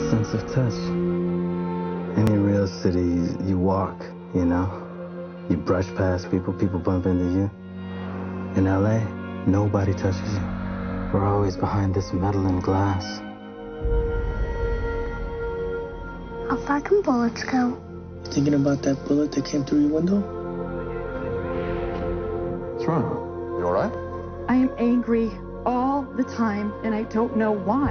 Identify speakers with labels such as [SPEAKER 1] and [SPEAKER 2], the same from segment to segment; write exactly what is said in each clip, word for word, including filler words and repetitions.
[SPEAKER 1] the sense of touch. Any real city, you walk, you know? You brush past people, people bump into you. In L A, nobody touches you. We're always behind this metal and glass.
[SPEAKER 2] How far can bullets go?
[SPEAKER 3] Thinking about that bullet that came through your window?
[SPEAKER 4] What's wrong? You all right?
[SPEAKER 5] I am angry all the time, and I don't know why.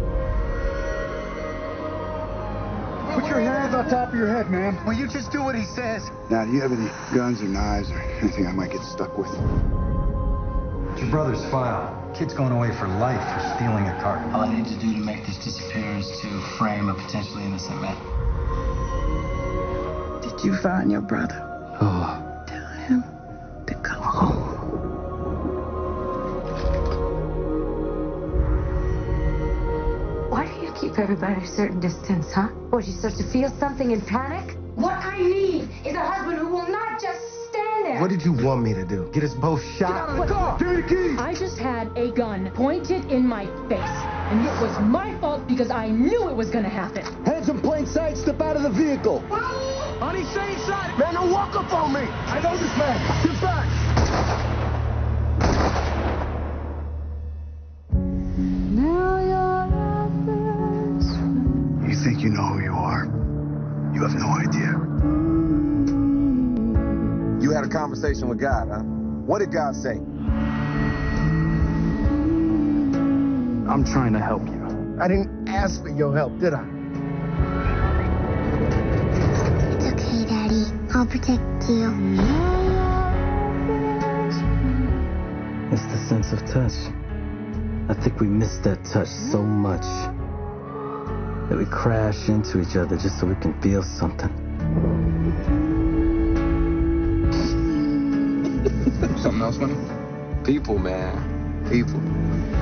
[SPEAKER 6] Put your hands on top of your head, man.
[SPEAKER 7] Will you just do what he says?
[SPEAKER 6] Now, do you have any guns or knives or anything I might get stuck with?
[SPEAKER 8] It's your brother's file. Kid's going away for life for stealing a car.
[SPEAKER 1] All I need to do to make this disappear is to frame a potentially innocent man.
[SPEAKER 3] Did you find your brother?
[SPEAKER 1] Oh.
[SPEAKER 3] Tell him to come home.
[SPEAKER 9] Why do you keep everybody a certain distance, huh? Or you start to feel something and panic? What I need is a husband who will not just stand there.
[SPEAKER 10] What did you want me to do? Get us both shot?
[SPEAKER 6] Get out of the car! Give me the keys!
[SPEAKER 5] I just had a gun pointed in my face, and it was my fault because I knew it was gonna happen.
[SPEAKER 6] Hands in plain sight, step out of the vehicle. On the same side! Man, don't walk up on me! I know this man! Get back! You think you know who you are? You have no idea.
[SPEAKER 4] You had a conversation with God, huh? What did God say?
[SPEAKER 1] I'm trying to help you.
[SPEAKER 10] I didn't ask for your help, did I?
[SPEAKER 2] It's okay, Daddy. I'll protect you.
[SPEAKER 1] It's the sense of touch. I think we miss that touch so much that we crash into each other just so we can feel something.
[SPEAKER 4] Something else, funny? People, man. People.